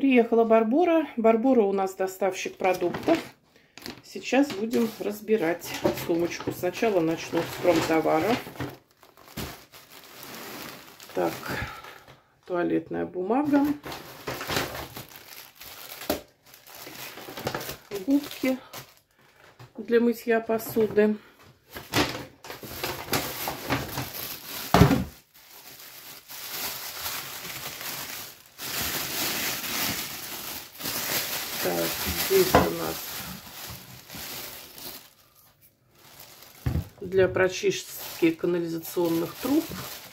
Приехала Барбора. Барбора у нас доставщик продуктов. Сейчас будем разбирать сумочку. Сначала начну с промтоваров. Так, туалетная бумага. Губки для мытья посуды. Так, здесь у нас для прочистки канализационных труб.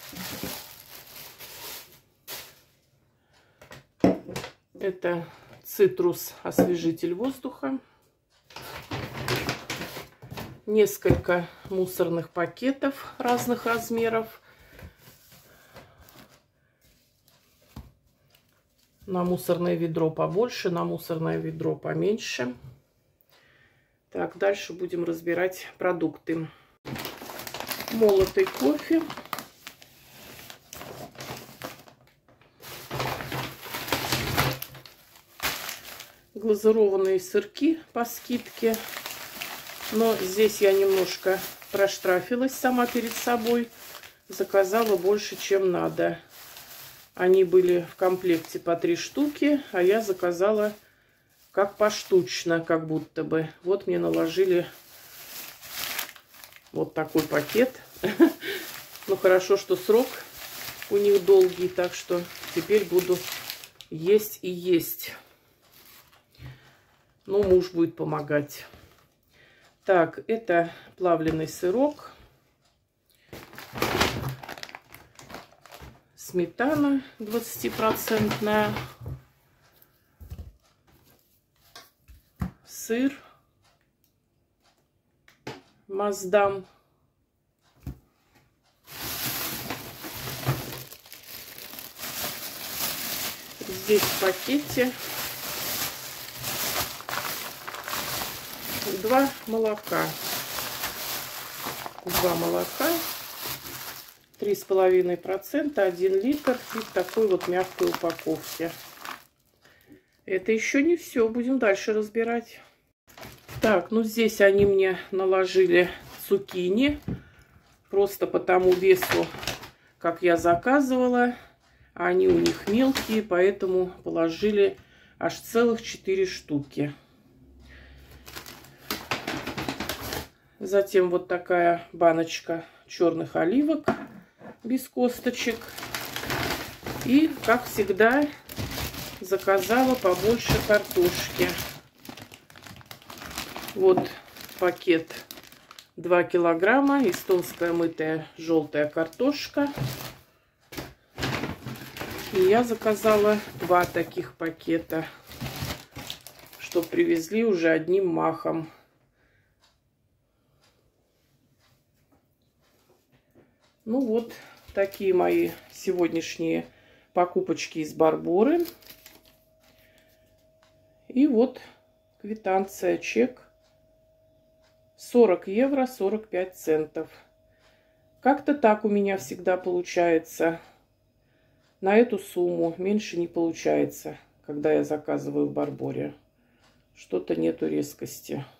Это цитрус, освежитель воздуха. Несколько мусорных пакетов разных размеров. На мусорное ведро побольше, на мусорное ведро поменьше. Так, дальше будем разбирать продукты. Молотый кофе. Глазированные сырки по скидке. Но здесь я немножко проштрафилась сама перед собой. Заказала больше, чем надо. Они были в комплекте по 3 штуки, а я заказала как поштучно, как будто бы. Вот мне наложили вот такой пакет. Ну, хорошо, что срок у них долгий, так что теперь буду есть и есть. Ну, муж будет помогать. Так, это плавленый сырок. Сметана 20%. Сыр. Маасдам. Здесь в пакете 2 молока. 2 молока. 3,5%, 1 литр и в такой вот мягкой упаковке. Это еще не все, будем дальше разбирать. Так, ну здесь они мне наложили цукини, просто по тому весу, как я заказывала. Они у них мелкие, поэтому положили аж целых 4 штуки. Затем вот такая баночка черных оливок без косточек. И, как всегда, заказала побольше картошки. Вот пакет 2 килограмма. Эстонская мытая желтая картошка. И я заказала 2 таких пакета, что привезли уже одним махом. Ну вот такие мои сегодняшние покупочки из Барборы. И вот квитанция, чек. 40 евро 45 центов. Как-то так у меня всегда получается. На эту сумму меньше не получается, когда я заказываю в Барборе. Что-то нету резкости.